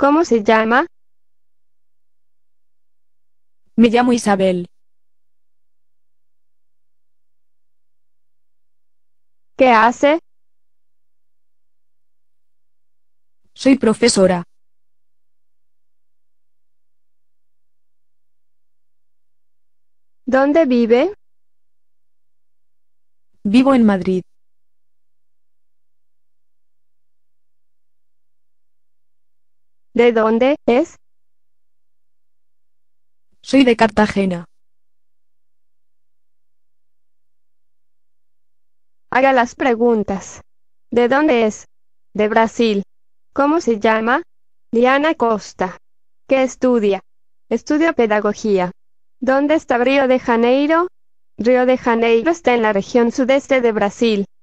¿Cómo se llama? Me llamo Isabel. ¿Qué hace? Soy profesora. ¿Dónde vive? Vivo en Madrid. ¿De dónde es? Soy de Cartagena. Haga las preguntas. ¿De dónde es? De Brasil. ¿Cómo se llama? Diana Costa. ¿Qué estudia? Estudio pedagogía. ¿Dónde está Río de Janeiro? Río de Janeiro está en la región sudeste de Brasil.